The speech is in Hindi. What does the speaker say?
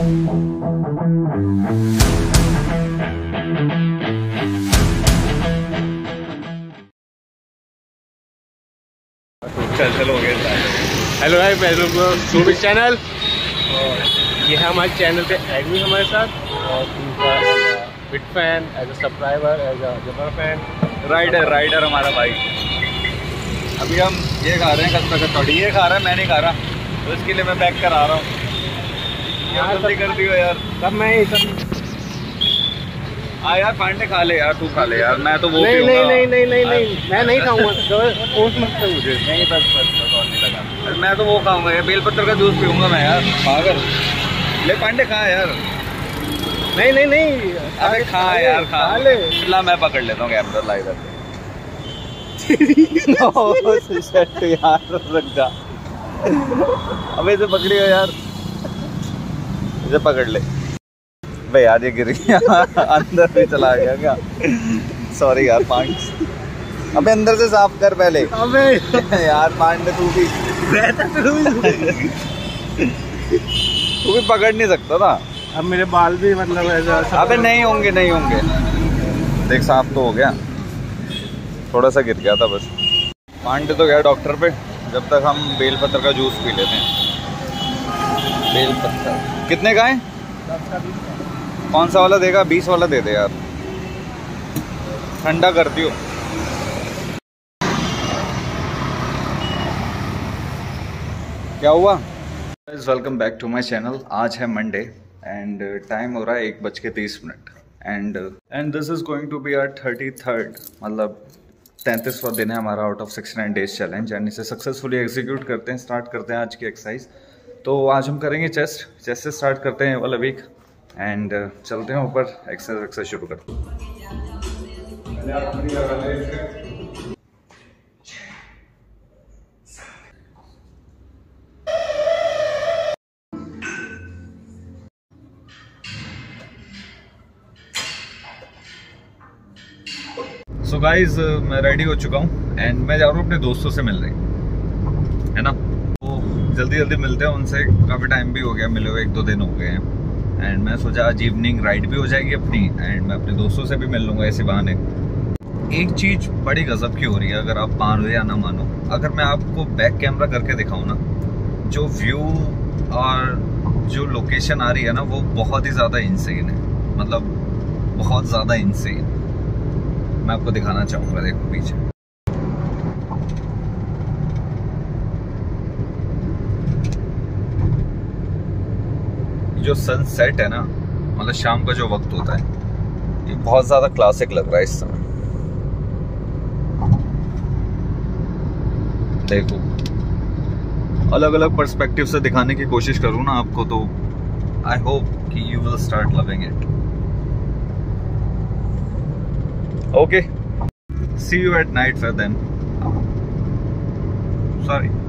चलो हो गया। हेलो भाई, वेलकम टू माय चैनल। और ये है हमारे चैनल पे एडमिन हमारे साथ, और उनका big fan, as a subscriber, as a जबर फैन, राइडर हमारा भाई। अभी हम ये खा रहे हैं कच्चा कचौड़ी। ये खा रहा है, मैं नहीं खा रहा, तो इसके लिए मैं पैक करा रहा हूँ। यार जल्दी कर दियो यार। सब मैं ही सब। हाँ यार पांडे खा ले यार, तू खा ले यार, मैं तो वो नहीं नहीं नहीं नहीं नहीं नहीं, मैं नहीं खाऊंगा। फोर्स मत कर मुझे। नहीं बस और नहीं लगा। मैं तो वो खाऊंगा यार, बेलपत्र का जूस पीऊंगा मैं यार। पागल, ले पांडे खा यार। नहीं नहीं नहीं, अबे खा यार, खा ले। ला मैं पकड़ लेता हूँ कैमरा ला इधर। यार रुक जा, अबे इसे पकड़ियो यार, इसे पकड़ ले भाई यार। ये गिर गया अंदर भी चला गया क्या? सॉरी यार पांड। अबे अंदर से साफ कर पहले। अबे यार पांडे तू भी तू भी पकड़ नहीं सकता था। अब मेरे बाल भी मतलब ऐसा। अबे नहीं होंगे, नहीं होंगे। देख साफ तो हो गया, थोड़ा सा गिर गया था बस। पांडे तो गया डॉक्टर पे, जब तक हम बेलपत्र का जूस पी लेते हैं। बेलपत्र कितने का है? कौन सा वाला देगा? 20 वाला दे दे यार, ठंडा कर दियो। क्या हुआ? Welcome back to my channel. आज है मंडे एंड टाइम हो रहा है 1:30 and this is going to be our 33rd, मतलब 33वां दिन है हमारा out of 69 days challenge, and इसे सक्सेसफुली एग्जीक्यूट करते हैं। स्टार्ट करते हैं आज की एक्सरसाइज। तो आज हम करेंगे चेस्ट से स्टार्ट करते हैं वाला वीक, एंड चलते हैं ऊपर, एक्सरसाइज शुरू करते हैं। सो गाइज मैं रेडी हो चुका हूँ एंड मैं जा रहा हूँ अपने दोस्तों से मिलने, है ना। तो जल्दी मिलते हैं उनसे, काफ़ी टाइम भी हो गया मिले हुए, 1-2 दिन हो गए हैं। एंड मैं सोचा आज इवनिंग राइड भी हो जाएगी अपनी, एंड मैं अपने दोस्तों से भी मिल लूँगा ऐसे बहाने। एक चीज़ बड़ी गजब की हो रही है, अगर आप मानो या ना मानो, अगर मैं आपको बैक कैमरा करके दिखाऊँ ना, जो व्यू और जो लोकेशन आ रही है ना, वो बहुत ही ज़्यादा इंसेन है, मतलब बहुत ज़्यादा इंसेन। मैं आपको दिखाना चाहूँगा, देखो पीछे जो सनसेट है ना, मतलब शाम का जो वक्त होता है, ये बहुत ज़्यादा क्लासिक लग रहा है इस समय। देखो अलग अलग पर्सपेक्टिव से दिखाने की कोशिश करूँ ना आपको, तो आई होप कि you will start loving it. Okay, see you at night फिर देन। सॉरी।